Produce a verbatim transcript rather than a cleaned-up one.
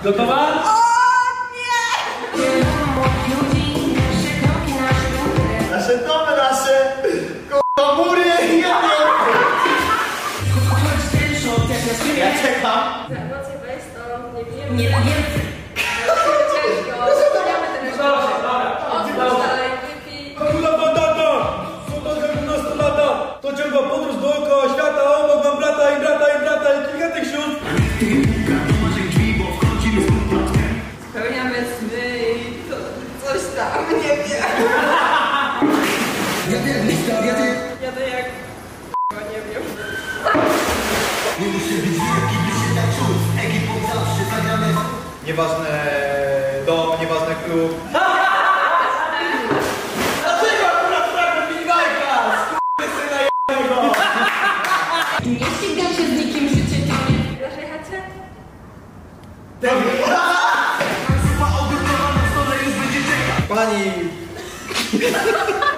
Gotowa? O nie! Nasze domy, nasze komury, ja nie. Ja czekam. Za emocje weź to nie wiem. Nie wiem. Ciężko. Zostawiamy ten już. Dobra, dobra. Odpuść dalej, wypij. Kula bandata! Sondaża dwunastu lata! To ciągła podróż dookoła świata, obok mam brata i brata i brata i kilka tych sióstr. Spełniamy sny i to coś tam, nie wiem. Jadę jak k***a, nie wiem. Nieważne dom, nieważne klub. Nie ścigam się z nikim, życie to nie. W naszej chacie? Pani...